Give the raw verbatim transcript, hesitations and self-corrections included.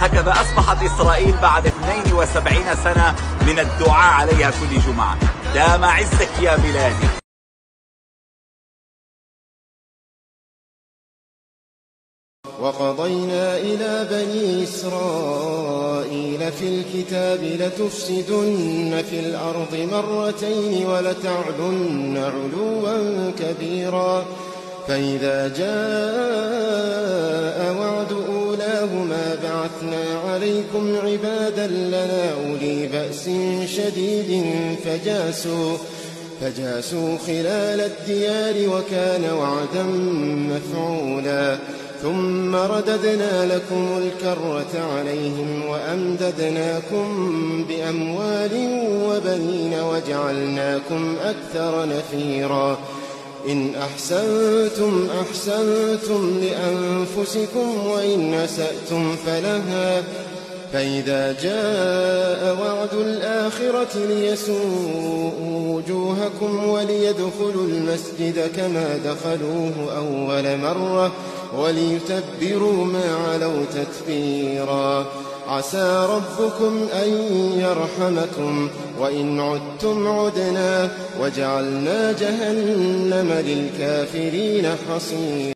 هكذا أصبحت إسرائيل بعد اثنين وسبعين سنة من الدعاء عليها كل جمعة. دام عزك يا بلادي. وقضينا إلى بني إسرائيل في الكتاب لتفسدن في الأرض مرتين ولتعلن علوا كبيرا فإذا جاء وعد أولاهما بعثنا عليكم عبادا لنا أولي بأس شديد فجاسوا فجاسوا خلال الديار وكان وعدا مفعولا ثم رددنا لكم الكرة عليهم وأمددناكم بأموال وبنين وجعلناكم أكثر نفيرا إن أحسنتم أحسنتم لأنفسكم وإن أسأتم فلها فإذا جاء وعد الآخرة ليسوءوا وجوهكم وليدخلوا المسجد كما دخلوه أول مرة وليتبروا ما علوا تتبيرا عسى ربكم أن يرحمكم وإن عدتم عدنا وجعلنا جهنم للكافرين حصيرا.